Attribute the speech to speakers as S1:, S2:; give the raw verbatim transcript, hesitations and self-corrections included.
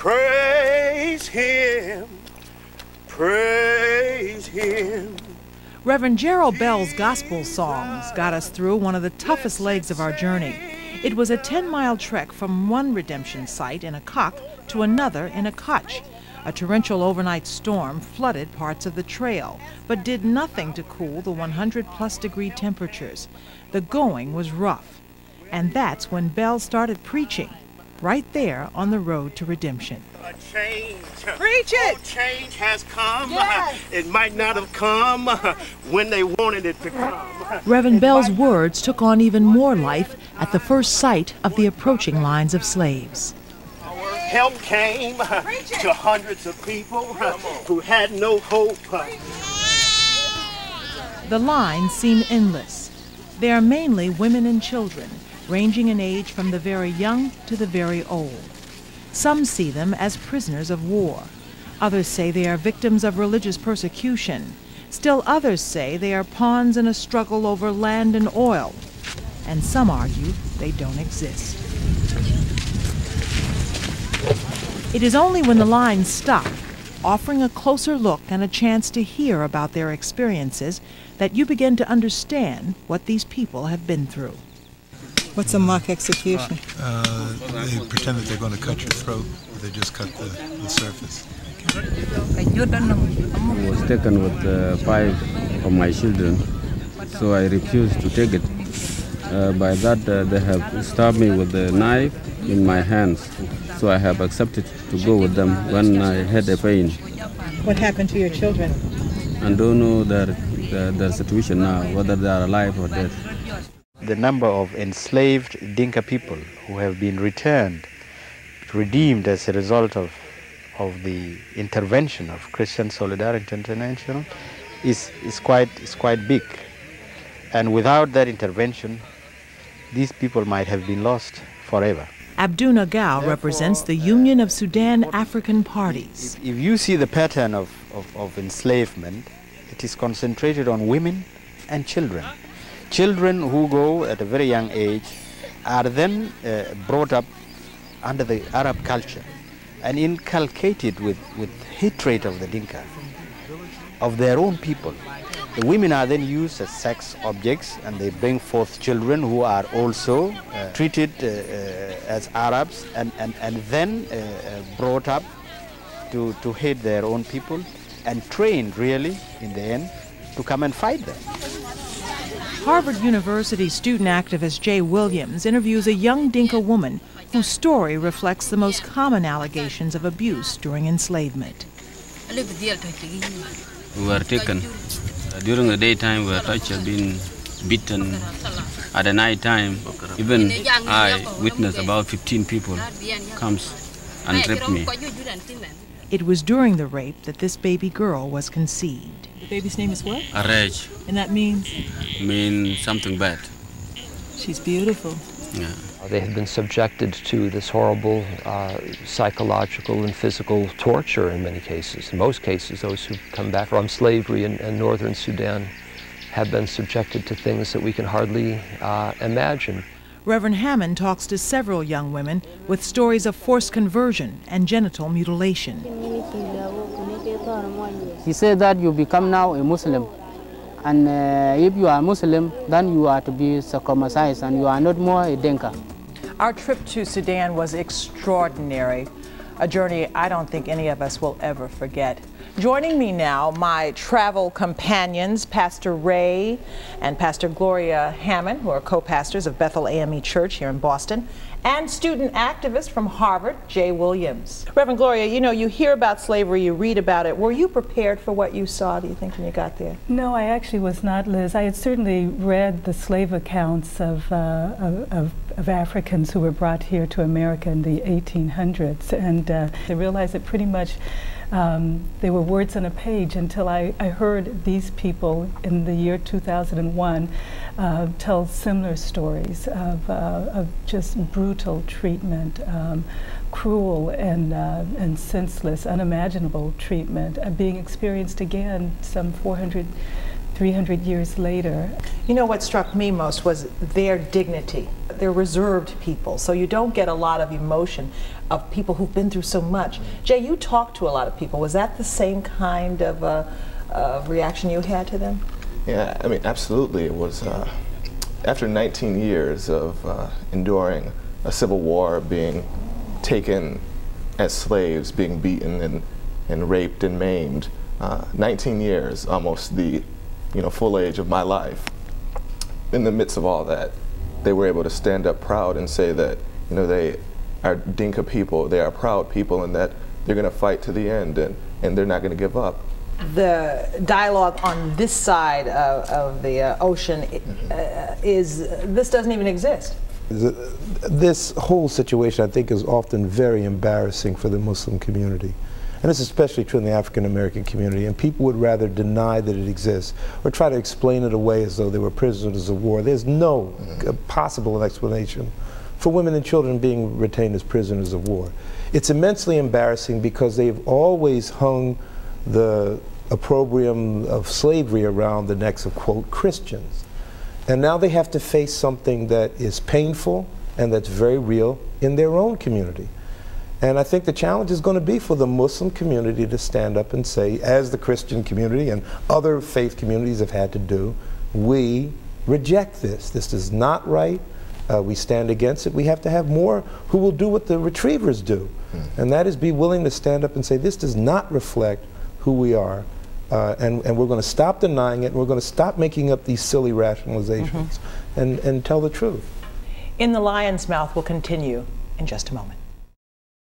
S1: Praise him, praise him.
S2: Reverend Gerald Bell's gospel songs got us through one of the toughest legs of our journey. It was a ten-mile trek from one redemption site in a cock to another in a kutch. A torrential overnight storm flooded parts of the trail, but did nothing to cool the one hundred plus degree temperatures. The going was rough. And that's when Bell started preaching, right there on the road to redemption.
S1: A change.
S2: Preach it!
S1: Oh, change has come.
S2: Yes.
S1: It might not have come when they wanted it to come.
S2: Reverend Bell's words took on even more life at the first sight of the approaching lines of slaves.
S1: Help came to hundreds of people who had no hope.
S2: The lines seem endless. They are mainly women and children, ranging in age from the very young to the very old. Some see them as prisoners of war. Others say they are victims of religious persecution. Still others say they are pawns in a struggle over land and oil. And some argue they don't exist. It is only when the lines stop, offering a closer look and a chance to hear about their experiences, that you begin to understand what these people have been through.
S3: What's a mock execution?
S4: Uh, they pretend that they're going to cut your throat, but they just cut the, the surface.
S5: I was taken with uh, five of my children, so I refused to take it. Uh, by that, uh, they have stabbed me with a knife in my hands, so I have accepted to go with them when I had a pain.
S3: What happened to your children?
S5: I don't know their, their, their situation now, whether they are alive or dead.
S6: The number of enslaved Dinka people who have been returned, redeemed as a result of, of the intervention of Christian Solidarity International is, is, quite, is quite big. And without that intervention, these people might have been lost forever.
S2: Abdun Agau represents the Union of Sudan African Parties.
S6: If, if you see the pattern of, of, of enslavement, it is concentrated on women and children. Children who go at a very young age are then uh, brought up under the Arab culture and inculcated with, with hatred of the Dinka, of their own people. The women are then used as sex objects, and they bring forth children who are also uh, treated uh, uh, as Arabs and, and, and then uh, uh, brought up to, to hate their own people and trained really in the end to come and fight them.
S2: Harvard University student activist Jay Williams interviews a young Dinka woman whose story reflects the most common allegations of abuse during enslavement.
S5: We were taken. Uh, during the daytime, we were tortured, being beaten. At the night time, even I witnessed about fifteen people comes and raped me.
S2: It was during the rape that this baby girl was conceived.
S3: The baby's name is what?
S5: Araj.
S3: And that means?
S5: Means something bad.
S3: She's beautiful.
S5: Yeah.
S7: They had been subjected to this horrible uh, psychological and physical torture in many cases. In most cases, those who come back from slavery in, in northern Sudan have been subjected to things that we can hardly uh, imagine.
S2: Reverend Hammond talks to several young women with stories of forced conversion and genital mutilation.
S8: He said that you become now a Muslim, and uh, if you are Muslim, then you are to be circumcised and you are not more a Dinka.
S2: Our trip to Sudan was extraordinary, a journey I don't think any of us will ever forget. Joining me now, my travel companions, Pastor Ray and Pastor Gloria Hammond, who are co-pastors of Bethel A M E Church here in Boston, and student activist from Harvard, Jay Williams. Reverend Gloria, you know, you hear about slavery, you read about it. Were you prepared for what you saw, do you think, when you got there?
S9: No, I actually was not, Liz. I had certainly read the slave accounts of, uh, of, of, of Africans who were brought here to America in the eighteen hundreds, and uh, I realized that pretty much Um, they were words on a page until I, I heard these people in the year two thousand one uh, tell similar stories of, uh, of just brutal treatment, um, cruel and, uh, and senseless, unimaginable treatment uh, being experienced again some four hundred, three hundred years later.
S2: You know what struck me most was their dignity. they're reserved people, so you don't get a lot of emotion of people who've been through so much. Jay, you talked to a lot of people. Was that the same kind of uh, uh, reaction you had to them?
S10: Yeah, I mean, absolutely. It was uh, after nineteen years of uh, enduring a civil war, being taken as slaves, being beaten and, and raped and maimed, uh, nineteen years, almost the you know, full age of my life. In the midst of all that, they were able to stand up proud and say that you know, they are Dinka people, they are proud people, and that they're going to fight to the end, and, and they're not going to give up.
S2: The dialogue on this side of, of the uh, ocean uh, is, this doesn't even exist.
S11: This whole situation, I think, is often very embarrassing for the Muslim community. And it's especially true in the African American community, and people would rather deny that it exists or try to explain it away as though they were prisoners of war. There's no mm-hmm. possible explanation for women and children being retained as prisoners of war. It's immensely embarrassing because they've always hung the opprobrium of slavery around the necks of, quote, Christians. And now they have to face something that is painful and that's very real in their own community. And I think the challenge is going to be for the Muslim community to stand up and say, as the Christian community and other faith communities have had to do, we reject this. This is not right. Uh, we stand against it. We have to have more who will do what the retrievers do. Mm. And that is be willing to stand up and say, this does not reflect who we are. Uh, and, and we're going to stop denying it, and we're going to stop making up these silly rationalizations mm-hmm. and, and tell the truth.
S2: In the Lion's Mouth will continue in just a moment.